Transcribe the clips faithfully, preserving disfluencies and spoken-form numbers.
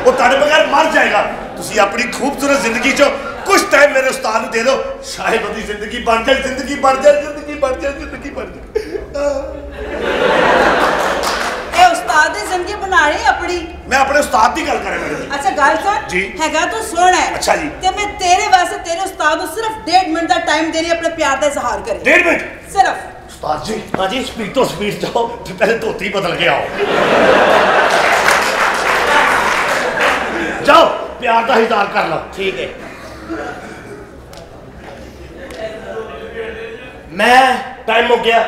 वो तुहाडे बगैर मर जाएगा। तुसी अपनी खूबसूरत जिंदगी चो कुछ टाइम मेरे उस्ताद नूं दे दो, शायद उसकी जिंदगी बन जाए, जिंदगी बन जाए, जिंदगी बन जाए, जिंदगी बन जाए। उस्ताद दी जिंदगी बना रही अपनी। मैं अपने उस्ताद की गल कर रहा हूं। अच्छा गल सुन जी हैगा तू सुन है। अच्छा जी ते मैं तेरे वास्ते तेरे उस्ताद को सिर्फ डेढ़ मिनट का टाइम दे रही अपने प्यार का इजहार करे। डेढ़ मिनट सिर्फ। उस्ताद जी हाँ जी स्पीड तो स्पीड जाओ तो पहले धोती बदल के आओ। जाओ प्यार का इजहार कर लो। ठीक है मैं टाइम हो गया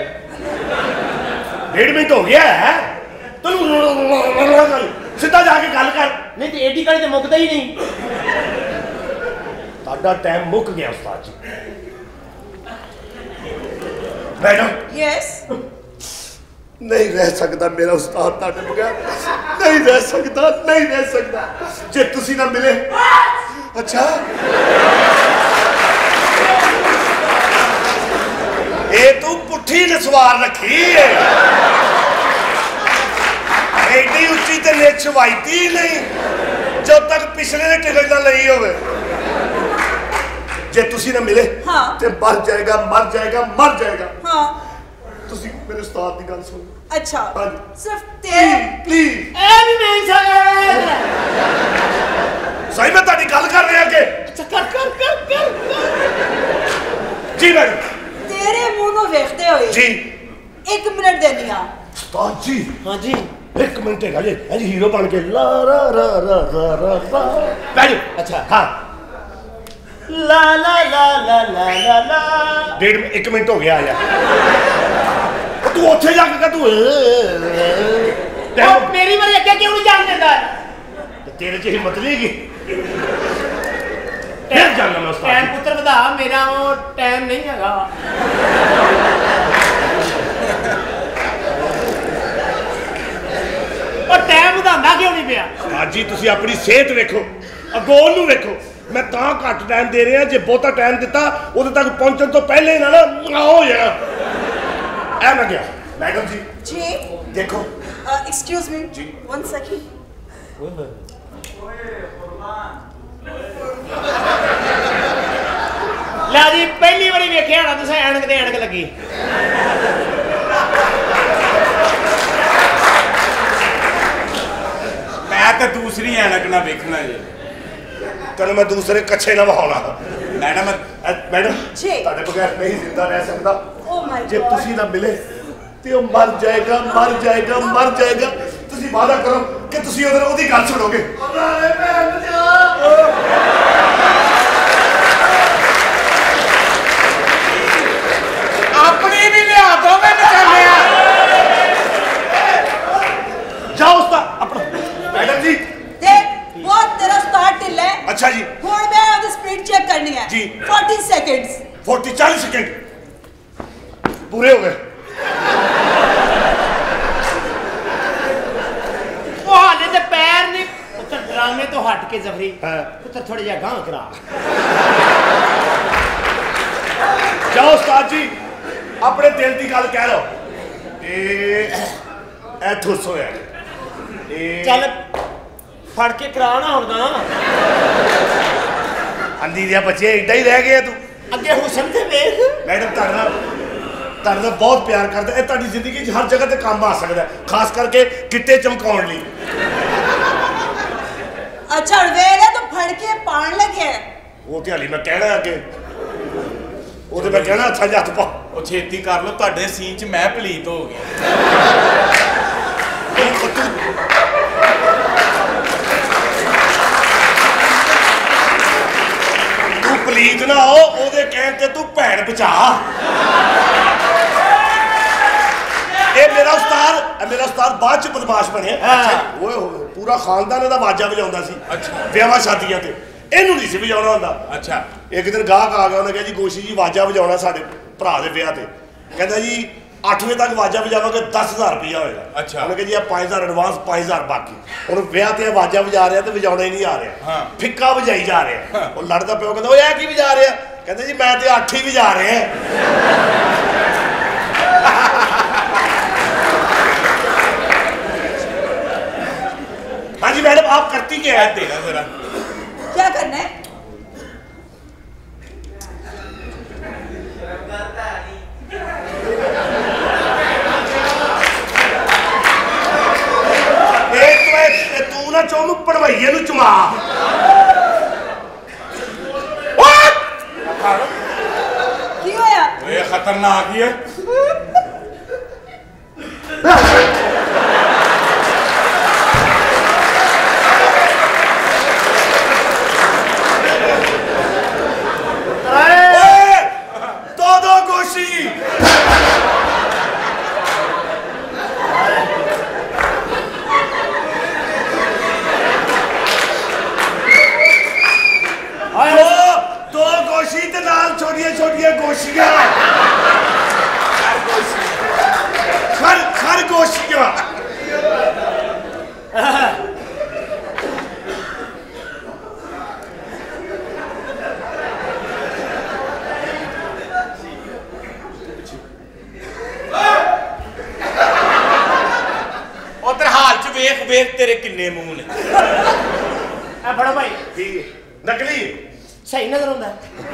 डेढ़ मिनट हो गया है तो सीधा जाके गल कर। नहीं तो एडी कड़ी तो मुकदा ही नहीं। ताड़ा टाइम मुक गया उस्ताद जी। मैडम यस नहीं रह सकता मेरा उस्ताद ताड़े बगैर, नहीं रह सकता, नहीं रह सकता जे तुसी ना मिले। अच्छा ये तू पुट्ठी नसवार रखी है, एडी उच्ची ते निच वाईती नहीं जब तक पिछले ने टिकट ना लई होवे। जे तुसी ना मिले हाँ ते मर जाएगा, मर जाएगा, मर जाएगा। हाँ तुसी मेरे उस्ताद की गल सुनो। अच्छा सिर्फ तेरे प्लीज ए भी नहीं सही सही मैं ताड़ी गल कर रहा के। अच्छा कर कर कर कर जी मैडम तेरे मुंह नु वेखदे होए जी एक मिनट देनी आ। उस्ताद जी हाँ जी एक मिनट है जी जी हीरो बन के ला रा रा रा रा रा रा बैठो। अच्छा हाँ ला ला ला ला ला ला ला डेढ़ एक मिनट हो गया यार। तू ਉੱਥੇ ਜਾ ਕੇ ਤੂੰ ਉਹ ਮੇਰੀ ਵਾਰੀ ਅੱਗੇ ਕਿਉਂ ਨਹੀਂ ਜਾਣ ਦਿੰਦਾ? ਤੇ ਤੇਰੇ 'ਚ ਹਿੰਮਤ ਨਹੀਂ ਹੈਗੀ ਫਿਰ ਜਾਣਾ ਮੈਂ ਉਸਤਾਦ। ਟਾਈਮ ਪੁੱਤਰ ਵਧਾ ਮੇਰਾ ਉਹ ਟਾਈਮ ਨਹੀਂ ਹੈਗਾ। ਉਹ ਟਾਈਮ ਵਧਾਉਂਦਾ ਕਿਉਂ ਨਹੀਂ ਪਿਆ? ਉਸਤਾਦ ਜੀ ਤੁਸੀਂ ਆਪਣੀ ਸਿਹਤ ਵੇਖੋ, ਅਗੋਲ ਨੂੰ ਵੇਖੋ। मैं ਤਾਂ ਘੱਟ ਟਾਈਮ ਦੇ ਰਿਹਾ, ਜੇ ਬਹੁਤਾ ਟਾਈਮ ਦਿੱਤਾ ਉਹਦੇ ਤੱਕ ਪਹੁੰਚਣ ਤੋਂ ਪਹਿਲੇ ਨਾ ਨਾ ਹੋ ਜਾਣਾ। ਐ ਮੈਂ ਗਿਆ मैडम जी जी देखो excuse me ji one second. ला जी पहली बारी वेखिया ना तुसें ऐनक ते ऐनक लगी। मैं तो दूसरी ऐनक ना वेखना जी। तेन मैं दूसरे कच्छे ना बहाना। मैडम मैडम जी ताड़े बगैर नहीं जिंदा रह सकता। ओ माय जे गॉड तुसी ना मिले तो मर जाएगा, मर जाएगा, मर जाएगा। तुसी वादा करो कि तुसी उधर ओदी गल सुनोगे। अपनी भी लिया दो मैं निकालिया। जाओ उस्ताद अपना। मैडम जी देख बहुत तेरा स्टार्ट ढिल्ला है। अच्छा जी हुण मैं ओदी स्पीड चेक करनी है जी चालीस सेकंड्स। चालीस चालीस सेकंड पूरे हो गए। हाले तो पैर नहीं पुत्र ड्रामे तो हट के जफरी पुत्र थोड़ा जा गांव करा। जाओ उस्ताद जी अपने दिल की गल कह लो। ए ठुस होया चल फड़ के कराना होगा। अंधी दिया बच्चे इदा ही रह गया तू अगे हुसन ते वेख। मैडम तारा तारा बहुत प्यार करता है, तारी जिंदगी च हर जगह ते काम आ सकता है, खास करके गिट्टे चमकाउण लई। अच्छा वेले तो फड़ के पान लगे वो ते हाली मैं कहना अगे वो ते मैं कहना अच्छा जत पा ओ छेती कर लो तुहाडे सीन च मैं पलीत हो गया। तू पलीत ना हो ओदे कहण ते तू भैन बचा। ये मेरा उस्ताद मेरा उस्ताद बाद च बदमाश बने। वो पूरा खानदान इहदा वाजा बजाउंदा सी। अच्छा विआहां शादियां ते इहनूं नहीं सी बजाउणा हुंदा। अच्छा एक दिन गाहक आ गया, उन्हें कहा जी गोशी जी वाजा बजाउणा साडे भरा दे विआह ते। कहंदा जी अठ बजे तक वाजा बजावांगे दस हज़ार रुपया होएगा। अच्छा उन्हें कहा जी पाँच हज़ार एडवांस पाँच हज़ार बाकी। हुण विआह ते वाजा बजा रहा ते बजाउणा ही नहीं आ रहा। फिक्का बजाई जा रहा। वो लड़दा पिओ कहंदा ओए ऐ की बजा रहा? कहंदे जी मैं ते अठ ही बजा रहा। हाँ जी मैडम आप करती क्या है? देना जरा। क्या करना है? तू ना चाहू पढ़वाइए नू चुमा की होया? ये खतरनाक ही है। दो दो गोशी दो गोशी ते नाल छोटिया छोटिया गोशियां खर खर गोशियां उधर हाल च वेख वेख तेरे किन्ने मुंह ने। आ फड़ो भाई। नकली सही नजर आंदा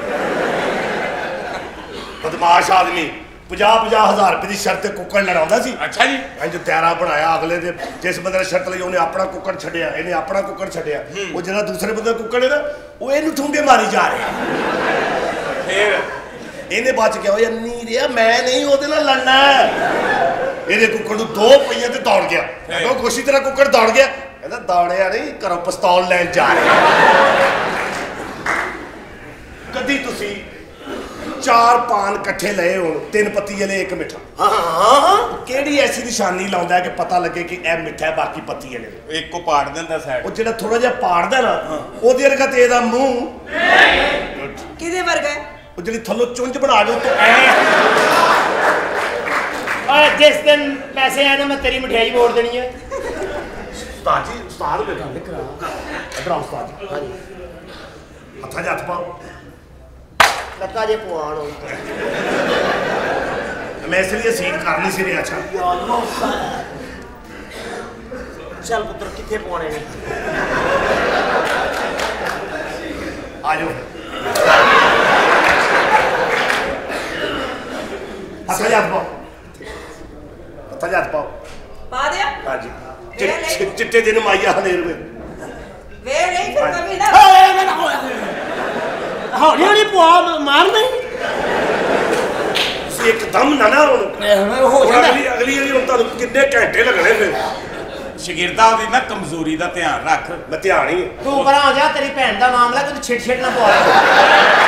बदमाश आदमी ਪੰਜਾਹ ਪੰਜਾਹ ਹਜ਼ਾਰ ਰੁਪਏ ਦੀ ਸ਼ਰਤ ਤੇ ਕੁੱਕੜ ਲੜਾਉਂਦਾ ਸੀ। अच्छा जी। ਇੰਜ ਤਿਆਰਾ ਬਣਾਇਆ ਅਗਲੇ ਦੇ ਜਿਸ ਬੰਦੇ ਨੇ ਸ਼ਰਤ ਲਈ ਉਹਨੇ ਆਪਣਾ ਕੁੱਕੜ ਛੱਡਿਆ ਇਹਨੇ ਆਪਣਾ ਕੁੱਕੜ ਛੱਡਿਆ ਉਹ ਜਿਹੜਾ ਦੂਸਰੇ ਬੰਦੇ ਦਾ ਕੁੱਕੜ ਹੈ ਨਾ ਉਹ ਇਹਨੂੰ ਠੁੰਗੇ ਮਾਰੀ ਜਾ ਰਿਹਾ फिर ਇਹਨੇ ਬਚ ਗਿਆ ਓਏ ਅੰਨੀ ਰਿਆ ਮੈਂ ਨਹੀਂ ਉਹਦੇ ਨਾਲ ਲੜਨਾ ਇਹਦੇ ਕੁੱਕੜ ਨੂੰ ਦੋ ਪਈਆਂ ਤੇ ਦੌੜ ਗਿਆ ਉਹ ਕੋਸ਼ੀ ਤੇਰਾ ਕੁੱਕੜ ਦੌੜ ਗਿਆ ਕਹਿੰਦਾ ਦੌੜਿਆ ਨਹੀਂ ਘਰੋਂ ਪਿਸਤੌਲ ਲੈਣ ਜਾ ਰਿਹਾ ਕਦੀ ਤੁਸੀਂ ਚਾਰ ਪਾਨ ਇਕੱਠੇ ਲਏ ਹੋਣ ਤਿੰਨ ਪੱਤੀ ਵਾਲੇ ਇੱਕ ਮਿੱਠਾ ਹਾਂ ਹਾਂ ਹਾਂ ਕਿਹੜੀ ਐਸੀ ਨਿਸ਼ਾਨੀ ਲਾਉਂਦਾ ਕਿ ਪਤਾ ਲੱਗੇ ਕਿ ਇਹ ਮਿੱਠਾ ਹੈ ਬਾਕੀ ਪੱਤੀ ਵਾਲੇ एक को पाड़ देंदा साइड। ਉਹ ਜਿਹੜਾ ਥੋੜਾ ਜਿਹਾ ਪਾੜਦਾ ਨਾ ਉਹਦੇ ਵਰਗਾ ਤੇ ਇਹਦਾ ਮੂੰਹ ਕਿਹਦੇ ਵਰਗਾ ਹੈ? ਉਹ ਜਿਹੜੀ ਥੱਲੋਂ ਚੁੰਝ ਬਣਾ ਦੋ ਤੋ ਐ और जिस दिन पैसे आए ना मैं तेरी मिठाई मोड़ देनी है। ਉਸਤਾਦ ਜੀ ਉਸਤਾਦ ਦੇ ਗੱਲ ਕਰਾ ਅਦਰਾ ਉਸਤਾਦ ਜੀ ਹਾਂਜੀ ਹੱਥਾਂ 'ਚ ਹੱਥ ਪਾਓ लगा जे पुआन हो मैं इसलिए सीट कर नहीं सी रहा अच्छा चल पुत्र किथे पौने ने आ जाओ हथा जात पाओ हथा जात पाओ पा दिया? हाँ जी चिट्टे चिट्टे दिन माइया हनेर में वे नहीं फिर कभी ना हौली हौली पुआ मार नहीं एकदम ना ना हो अगली अगली अगली ਹੁਣ ਤੁਹਾਨੂੰ ਕਿੰਨੇ ਘੰਟੇ ਲੱਗਣੇ ਫਿਰ शगिरदा दी ना कमजोरी दा ध्यान रख। मैं ध्यान ही तू परा हो जा तेरी भैन दा मामला तू छिट छिट ना पवा।